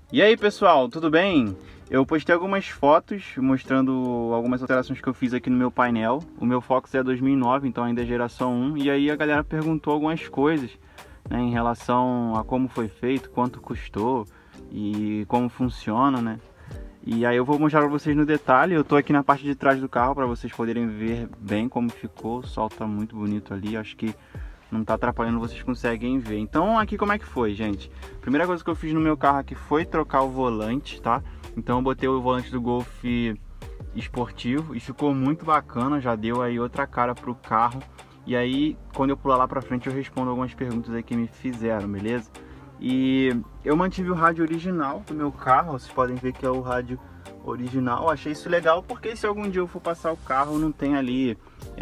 E aí pessoal, tudo bem? Eu postei algumas fotos mostrando algumas alterações que eu fiz aqui no meu painel. O meu Focus é 2009, então ainda é geração 1. E aí a galera perguntou algumas coisas, né, em relação a como foi feito, quanto custou e como funciona, né? E aí eu vou mostrar para vocês no detalhe. Eu tô aqui na parte de trás do carro para vocês poderem ver bem como ficou. O sol tá muito bonito ali, acho que não tá atrapalhando, vocês conseguem ver. Então aqui como é que foi, gente? Primeira coisa que eu fiz no meu carro aqui foi trocar o volante, tá? Então eu botei o volante do Golf esportivo e ficou muito bacana, já deu aí outra cara pro carro. E aí quando eu pular lá pra frente eu respondo algumas perguntas aí que me fizeram, beleza? E eu mantive o rádio original do meu carro, vocês podem ver que é o rádio original. Achei isso legal porque se algum dia eu for passar o carro não tem ali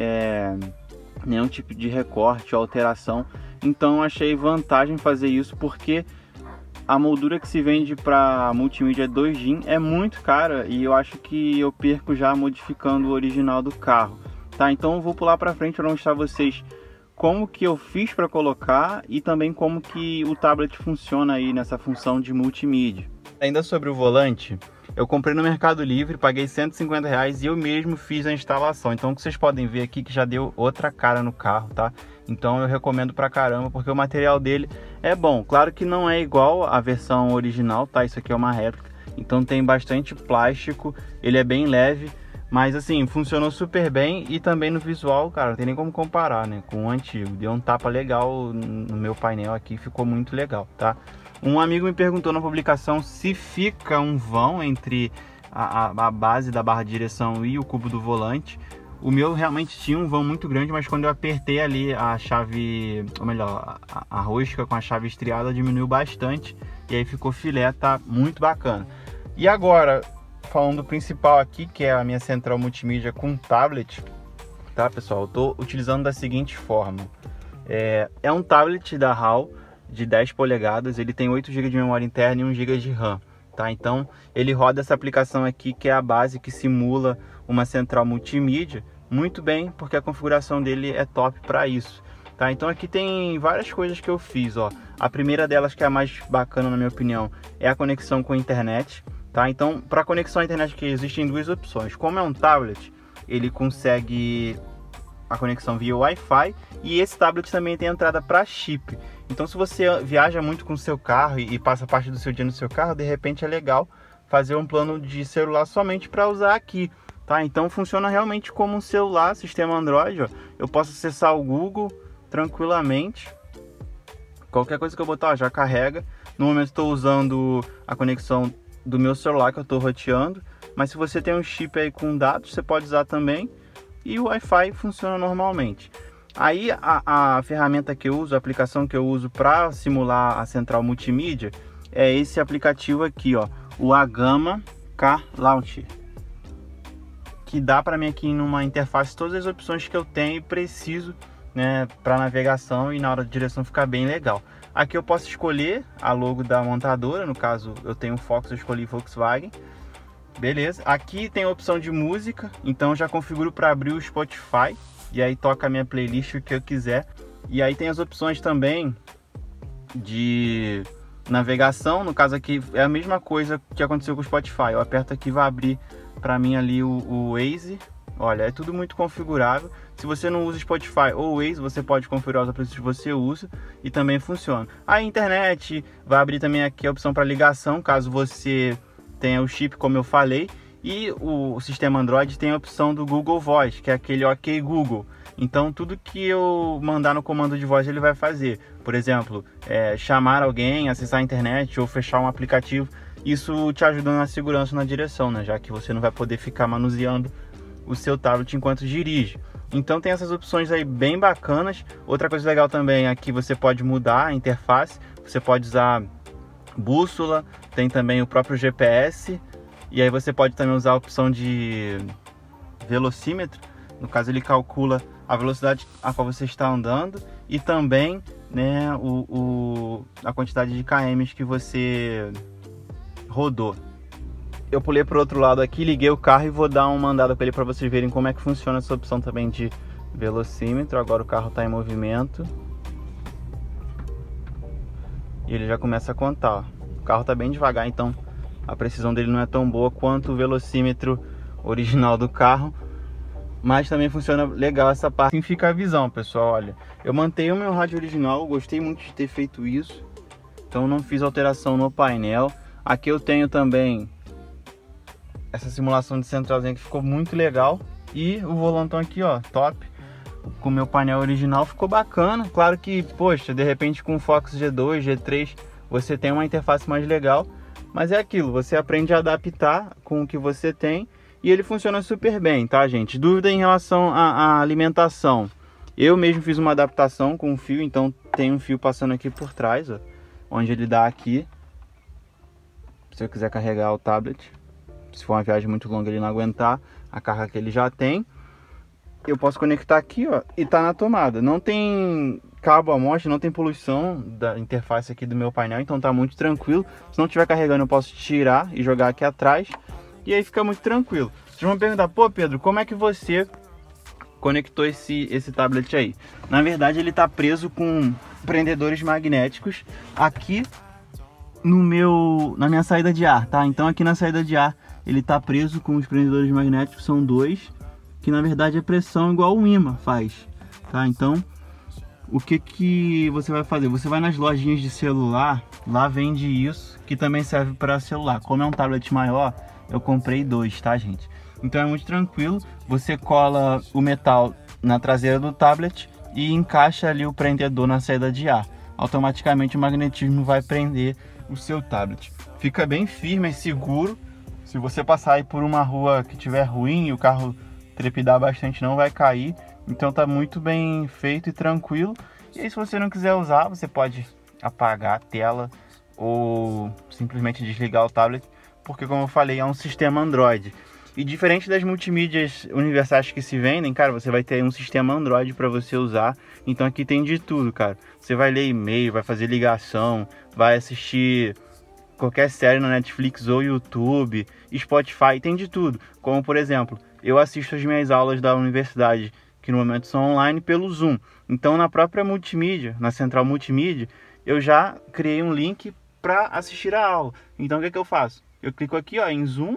nenhum tipo de recorte ou alteração. Então achei vantagem fazer isso porque a moldura que se vende para multimídia 2DIN é muito cara e eu acho que eu perco já modificando o original do carro, tá? Então eu vou pular para frente para mostrar a vocês como que eu fiz para colocar e também como que o tablet funciona aí nessa função de multimídia. Ainda sobre o volante, eu comprei no Mercado Livre, paguei R$150 e eu mesmo fiz a instalação. Então vocês podem ver aqui que já deu outra cara no carro, tá? Então eu recomendo pra caramba, porque o material dele é bom. Claro que não é igual à versão original, tá? Isso aqui é uma réplica, então tem bastante plástico, ele é bem leve. Mas assim, funcionou super bem e também no visual, cara, não tem nem como comparar, né, com o antigo. Deu um tapa legal no meu painel aqui, ficou muito legal, tá? Um amigo me perguntou na publicação se fica um vão entre a base da barra de direção e o cubo do volante. O meu realmente tinha um vão muito grande, mas quando eu apertei ali a chave, ou melhor, a rosca com a chave estriada diminuiu bastante. E aí ficou filé, tá muito bacana. E agora, falando do principal aqui, que é a minha central multimídia com tablet, tá pessoal? Eu tô utilizando da seguinte forma. É um tablet da HAL de 10 polegadas, ele tem 8 GB de memória interna e 1 GB de RAM, tá? Então ele roda essa aplicação aqui, que é a base que simula uma central multimídia, muito bem, porque a configuração dele é top para isso, tá? Então aqui tem várias coisas que eu fiz, ó. A primeira delas, que é a mais bacana na minha opinião, é a conexão com a internet, tá? Então, para conexão à internet aqui existem duas opções. Como é um tablet, ele consegue a conexão via Wi-Fi e esse tablet também tem entrada para chip. Então, se você viaja muito com o seu carro e passa parte do seu dia no seu carro, de repente é legal fazer um plano de celular somente para usar aqui, tá? Então, funciona realmente como um celular, sistema Android, ó. Eu posso acessar o Google tranquilamente. Qualquer coisa que eu botar, ó, já carrega. No momento estou usando a conexão do meu celular que eu estou roteando, mas se você tem um chip aí com dados, você pode usar também, e o Wi-Fi funciona normalmente. Aí a ferramenta que eu uso, a aplicação que eu uso para simular a central multimídia é esse aplicativo aqui, ó, o Agama Car Launcher, que dá para mim aqui numa interface todas as opções que eu tenho e preciso, né, para navegação e na hora de direção ficar bem legal. Aqui eu posso escolher a logo da montadora, no caso eu tenho Focus, eu escolhi Volkswagen, beleza. Aqui tem a opção de música, então eu já configuro para abrir o Spotify e aí toca a minha playlist, o que eu quiser. E aí tem as opções também de navegação, no caso aqui é a mesma coisa que aconteceu com o Spotify. Eu aperto aqui e vai abrir para mim ali o Waze. Olha, é tudo muito configurável. Se você não usa Spotify ou Waze, você pode configurar os aplicativos que você usa e também funciona. A internet vai abrir também aqui a opção para ligação, caso você tenha o chip, como eu falei. E o sistema Android tem a opção do Google Voice, que é aquele OK Google. Então tudo que eu mandar no comando de voz ele vai fazer. Por exemplo, chamar alguém, acessar a internet ou fechar um aplicativo. Isso te ajuda na segurança na direção, né? Já que você não vai poder ficar manuseando o seu tablet enquanto dirige. Então tem essas opções aí bem bacanas. Outra coisa legal também é que você pode mudar a interface. Você pode usar bússola, tem também o próprio GPS. E aí você pode também usar a opção de velocímetro. No caso ele calcula a velocidade a qual você está andando e também, né, a quantidade de km que você rodou. Eu pulei para o outro lado aqui, liguei o carro e vou dar uma andada com ele para vocês verem como é que funciona essa opção também de velocímetro. Agora o carro está em movimento e ele já começa a contar, ó. carro tá bem devagar, então a precisão dele não é tão boa quanto o velocímetro original do carro. Mas também funciona legal essa parte. Assim fica a visão, pessoal, olha. Eu mantenho o meu rádio original, gostei muito de ter feito isso. Então não fiz alteração no painel. Aqui eu tenho também essa simulação de centralzinha que ficou muito legal. E o volantão aqui, ó, top. Com o meu painel original ficou bacana. Claro que, poxa, de repente com o Fox G2, G3, você tem uma interface mais legal. Mas é aquilo, você aprende a adaptar com o que você tem. E ele funciona super bem, tá, gente? Dúvida em relação à alimentação. Eu mesmo fiz uma adaptação com o fio, então tem um fio passando aqui por trás, ó, onde ele dá aqui. Se eu quiser carregar o tablet, se for uma viagem muito longa ele não aguentar, a carga que ele já tem. Eu posso conectar aqui, ó, e tá na tomada. Não tem cabo à mostra, não tem poluição da interface aqui do meu painel, então tá muito tranquilo. Se não estiver carregando eu posso tirar e jogar aqui atrás. E aí fica muito tranquilo. Vocês vão perguntar, pô Pedro, como é que você conectou esse tablet aí? Na verdade ele está preso com prendedores magnéticos aqui na minha saída de ar, tá? Então aqui na saída de ar ele está preso com os prendedores magnéticos, são dois, que na verdade é pressão igual o imã faz, tá? Então o que você vai fazer? Você vai nas lojinhas de celular, lá vende isso, que também serve para celular. Como é um tablet maior, eu comprei dois, tá, gente? Então é muito tranquilo. Você cola o metal na traseira do tablet e encaixa ali o prendedor na saída de ar. Automaticamente o magnetismo vai prender o seu tablet. Fica bem firme e seguro. Se você passar aí por uma rua que tiver ruim e o carro trepidar bastante, não vai cair. Então tá muito bem feito e tranquilo. E aí, se você não quiser usar, você pode apagar a tela ou simplesmente desligar o tablet, porque como eu falei, é um sistema Android. E diferente das multimídias universais que se vendem, cara, você vai ter um sistema Android para você usar. Então aqui tem de tudo, cara. Você vai ler e-mail, vai fazer ligação, vai assistir qualquer série na Netflix ou YouTube, Spotify, tem de tudo. Como por exemplo, eu assisto as minhas aulas da universidade, que no momento são online, pelo Zoom. Então na própria multimídia, na central multimídia, eu já criei um link para assistir a aula. Então o que eu faço? Eu clico aqui, ó, em Zoom,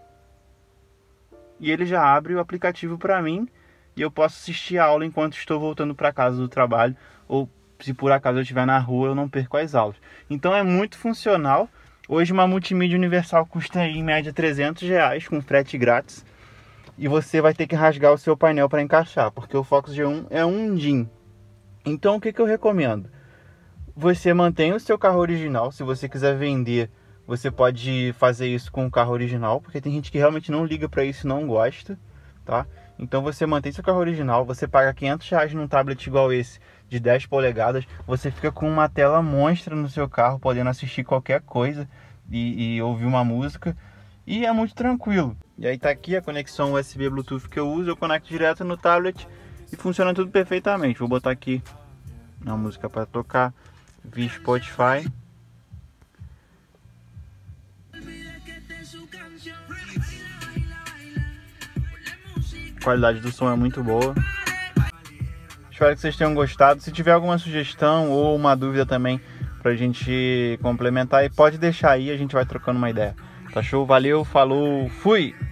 e ele já abre o aplicativo para mim e eu posso assistir a aula enquanto estou voltando para casa do trabalho, ou se por acaso eu estiver na rua, eu não perco as aulas. Então é muito funcional. Hoje uma multimídia universal custa em média R$300 com frete grátis, e você vai ter que rasgar o seu painel para encaixar, porque o Fox G1 é um DIN. Então o que eu recomendo? Você mantém o seu carro original. Se você quiser vender, você pode fazer isso com o carro original, porque tem gente que realmente não liga para isso e não gosta, tá? Então você mantém seu carro original, você paga R$500 num tablet igual esse, de 10 polegadas, você fica com uma tela monstra no seu carro, podendo assistir qualquer coisa e ouvir uma música, e é muito tranquilo. E aí tá aqui a conexão USB Bluetooth que eu uso, eu conecto direto no tablet e funciona tudo perfeitamente. Vou botar aqui uma música para tocar via Spotify. A qualidade do som é muito boa. Espero que vocês tenham gostado. Se tiver alguma sugestão ou uma dúvida também pra gente complementar, pode deixar aí, a gente vai trocando uma ideia. Tá show? Valeu, falou, fui!